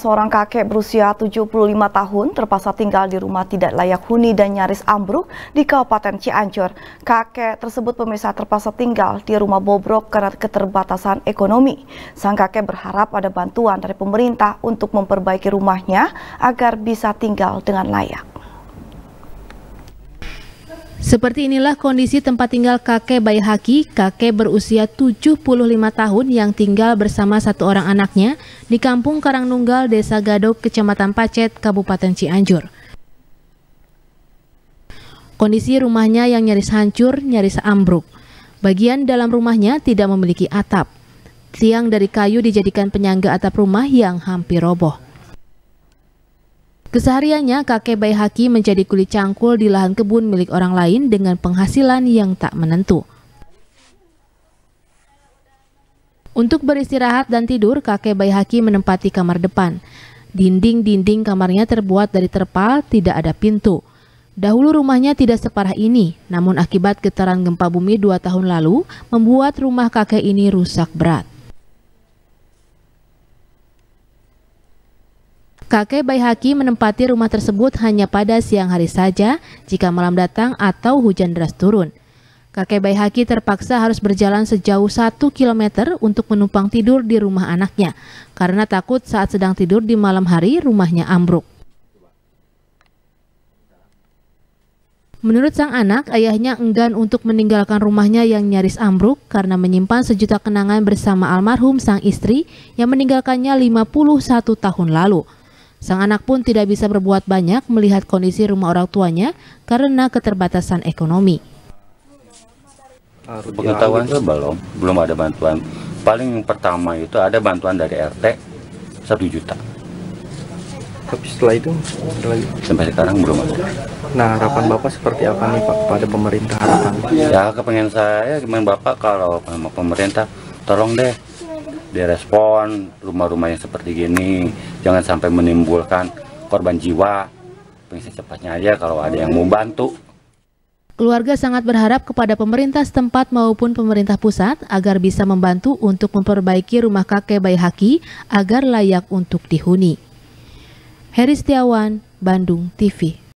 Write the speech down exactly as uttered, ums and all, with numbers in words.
seorang kakek berusia tujuh puluh lima tahun terpaksa tinggal di rumah tidak layak huni dan nyaris ambruk di Kabupaten Cianjur. Kakek tersebut pemirsa terpaksa tinggal di rumah bobrok karena keterbatasan ekonomi. Sang kakek berharap ada bantuan dari pemerintah untuk memperbaiki rumahnya agar bisa tinggal dengan layak. Seperti inilah kondisi tempat tinggal kakek Baihaqi, kakek berusia tujuh puluh lima tahun yang tinggal bersama satu orang anaknya di Kampung Karangnunggal, Desa Gadok, Kecamatan Pacet, Kabupaten Cianjur. Kondisi rumahnya yang nyaris hancur, nyaris ambruk. Bagian dalam rumahnya tidak memiliki atap. Tiang dari kayu dijadikan penyangga atap rumah yang hampir roboh. Kesehariannya, kakek Baihaqi menjadi kuli cangkul di lahan kebun milik orang lain dengan penghasilan yang tak menentu. Untuk beristirahat dan tidur, kakek Baihaqi menempati kamar depan. Dinding-dinding kamarnya terbuat dari terpal, tidak ada pintu. Dahulu rumahnya tidak separah ini, namun akibat getaran gempa bumi dua tahun lalu, membuat rumah kakek ini rusak berat. Kakek Baihaqi menempati rumah tersebut hanya pada siang hari saja jika malam datang atau hujan deras turun. Kakek Baihaqi terpaksa harus berjalan sejauh satu kilometer untuk menumpang tidur di rumah anaknya karena takut saat sedang tidur di malam hari rumahnya ambruk. Menurut sang anak, ayahnya enggan untuk meninggalkan rumahnya yang nyaris ambruk karena menyimpan sejuta kenangan bersama almarhum sang istri yang meninggalkannya lima puluh satu tahun lalu. Sang anak pun tidak bisa berbuat banyak melihat kondisi rumah orang tuanya karena keterbatasan ekonomi. Pengetahuan itu belum, belum ada bantuan. Paling pertama itu ada bantuan dari R T satu juta. Tapi setelah itu, setelah itu sampai sekarang belum ada. Nah, harapan Bapak seperti apa nih Pak pada pemerintah harapan? Ya, kepengen saya gimana Bapak kalau sama pemerintah tolong deh direspon rumah-rumah yang seperti gini, jangan sampai menimbulkan korban jiwa. Pengen secepatnya aja kalau ada yang mau bantu. Keluarga sangat berharap kepada pemerintah setempat maupun pemerintah pusat agar bisa membantu untuk memperbaiki rumah kakek Baihaqi agar layak untuk dihuni. Heri Setiawan, Bandung T V.